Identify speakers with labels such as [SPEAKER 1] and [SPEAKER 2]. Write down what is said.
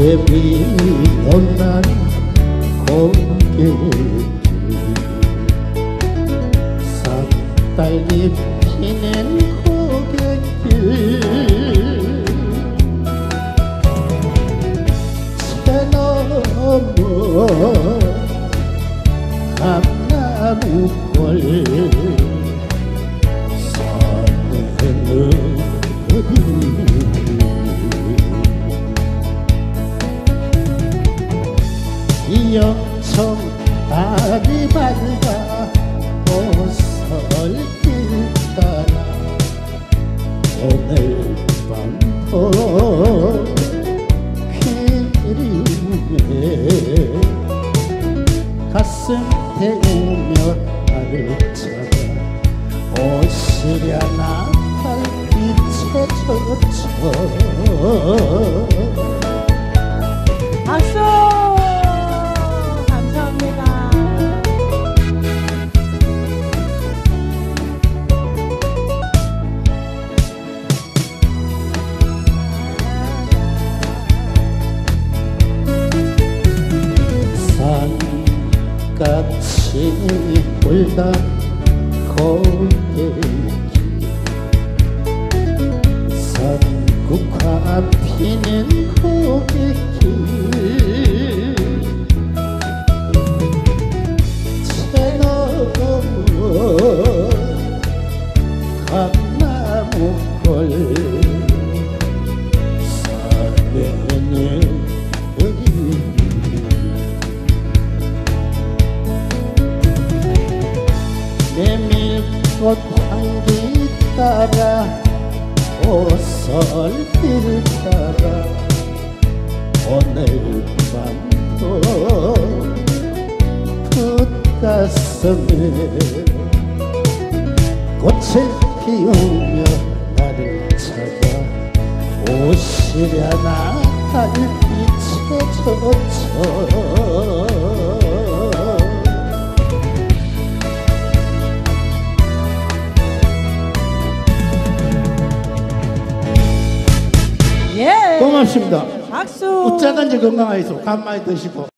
[SPEAKER 1] 재미없는 고개길 산딸기 피는 고갯길 채 넘어 감나무골 산에는 이영청 다리 밝아 오솔길 따라 오늘 밤도 그리움에 가슴 태우며 나를 찾아 오시려나 달빛에 젖혀
[SPEAKER 2] 박수! 감사합니다.
[SPEAKER 1] 산같이 울다 고개길 산국화 피는 고갯길 채 넘어 감나무골 산에는 메밀꽃 향기 따라 오솔길 따라 오늘 밤도 붓가슴에 꽃을 피우며 나를 찾아 오시려나 달빛에 젖혀
[SPEAKER 2] 예.
[SPEAKER 1] 고맙습니다.
[SPEAKER 2] 박수.
[SPEAKER 1] 웃자든지 건강하시고 간 많이 드시고